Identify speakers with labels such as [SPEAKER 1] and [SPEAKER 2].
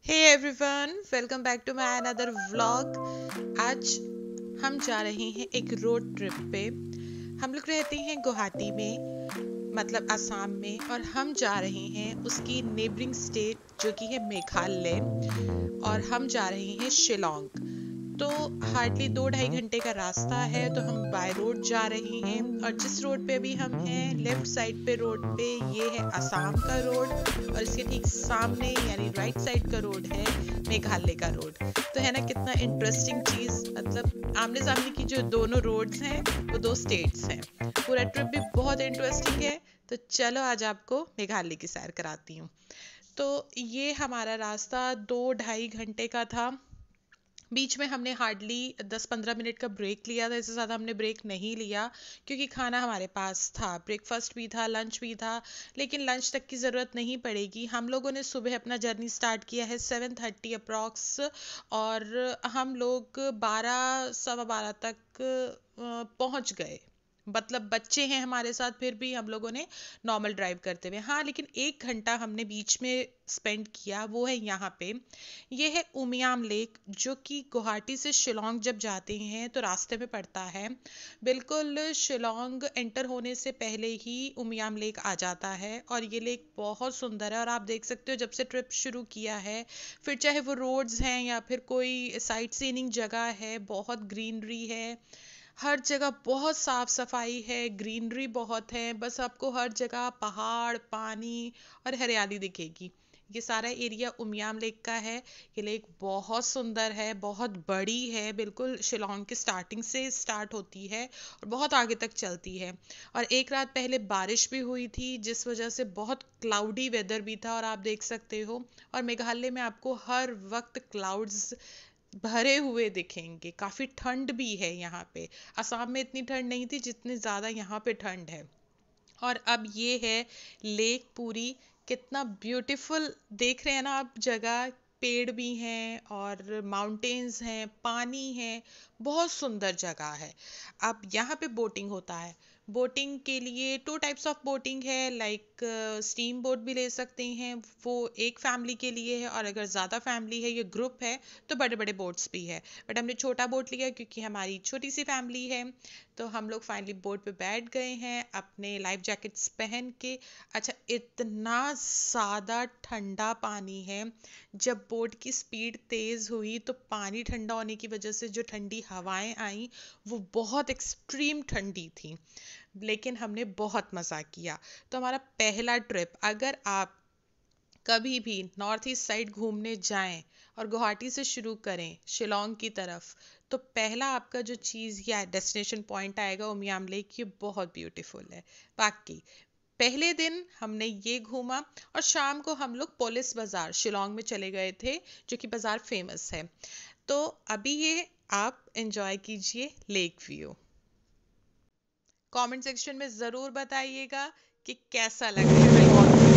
[SPEAKER 1] Hey everyone, welcome back to my another vlog. आज हम जा रहे हैं एक रोड ट्रिप पे। हम लोग रहते हैं गुवाहाटी में, मतलब असम में, और हम जा रहे हैं उसकी नेबरिंग स्टेट जो कि है मेघालय, और हम जा रहे हैं शिलोंग। तो हार्डली 2-2.5 घंटे का रास्ता है, तो हम बाय रोड जा रहे हैं। और जिस रोड पे अभी हम हैं, लेफ्ट साइड पे रोड पे, ये है असम का रोड, और इसके ठीक सामने यानी राइट साइड का रोड है मेघालय का रोड। तो है ना कितना इंटरेस्टिंग चीज़, मतलब आमने सामने की जो दोनों रोड्स हैं वो दो स्टेट्स हैं। पूरा ट्रिप भी बहुत इंटरेस्टिंग है। तो चलो आज आपको मेघालय की सैर कराती हूँ। तो ये हमारा रास्ता 2-2.5 घंटे का था। बीच में हमने हार्डली 10-15 मिनट का ब्रेक लिया था, इससे ज़्यादा हमने ब्रेक नहीं लिया क्योंकि खाना हमारे पास था, ब्रेकफास्ट भी था, लंच भी था। लेकिन लंच तक की ज़रूरत नहीं पड़ेगी। हम लोगों ने सुबह अपना जर्नी स्टार्ट किया है 7:30 अप्रॉक्स, और हम लोग 12 सवा 12 तक पहुंच गए। मतलब बच्चे हैं हमारे साथ, फिर भी हम लोगों ने नॉर्मल ड्राइव करते हुए, हाँ, लेकिन 1 घंटा हमने बीच में स्पेंड किया, वो है यहाँ पे। ये है उमियाम लेक, जो कि गुवाहाटी से शिलोंग जब जाते हैं तो रास्ते में पड़ता है। बिल्कुल शिलोंग एंटर होने से पहले ही उमियाम लेक आ जाता है, और ये लेक बहुत सुंदर है। और आप देख सकते हो, जब से ट्रिप शुरू किया है, फिर चाहे वो रोड्स हैं या फिर कोई साइट सीइंग जगह है, बहुत ग्रीनरी है। हर जगह बहुत साफ सफाई है, ग्रीनरी बहुत है। बस आपको हर जगह पहाड़, पानी और हरियाली दिखेगी। ये सारा एरिया उमियाम लेक का है। ये लेक बहुत सुंदर है, बहुत बड़ी है, बिल्कुल शिलोंग की स्टार्टिंग से स्टार्ट होती है और बहुत आगे तक चलती है। और एक रात पहले बारिश भी हुई थी, जिस वजह से बहुत क्लाउडी वेदर भी था, और आप देख सकते हो। और मेघालय में आपको हर वक्त क्लाउड्स भरे हुए दिखेंगे। काफ़ी ठंड भी है यहाँ पे। असम में इतनी ठंड नहीं थी जितनी ज़्यादा यहाँ पे ठंड है। और अब ये है लेक पूरी, कितना ब्यूटीफुल देख रहे हैं ना आप जगह। पेड़ भी हैं और माउंटेन्स हैं, पानी है, बहुत सुंदर जगह है। अब यहाँ पे बोटिंग होता है। बोटिंग के लिए 2 टाइप्स ऑफ बोटिंग है, लाइक स्टीम बोट भी ले सकते हैं, वो एक फैमिली के लिए है, और अगर ज़्यादा फैमिली है, ये ग्रुप है, तो बड़े बड़े बोट्स भी है। बट हमने छोटा बोट लिया क्योंकि हमारी छोटी सी फैमिली है। तो हम लोग फाइनली बोट पे बैठ गए हैं अपने लाइफ जैकेट्स पहन के। अच्छा, इतना ज़्यादा ठंडा पानी है। जब बोट की स्पीड तेज़ हुई तो पानी ठंडा होने की वजह से जो ठंडी हवाएं आई, वो बहुत एक्सट्रीम ठंडी थी। लेकिन हमने बहुत मज़ा किया। तो हमारा पहला ट्रिप, अगर आप कभी भी नॉर्थ ईस्ट साइड घूमने जाएं और गुवाहाटी से शुरू करें शिलोंग की तरफ, तो पहला आपका जो चीज़ या डेस्टिनेशन पॉइंट आएगा उमियाम लेक। ये बहुत ब्यूटीफुल है बाकी। पहले दिन हमने ये घूमा, और शाम को हम लोग पुलिस बाजार शिलोंग में चले गए थे, जो कि बाजार फेमस है। तो अभी ये आप एंजॉय कीजिए लेक व्यू। कमेंट सेक्शन में ज़रूर बताइएगा कि कैसा लग रहा है।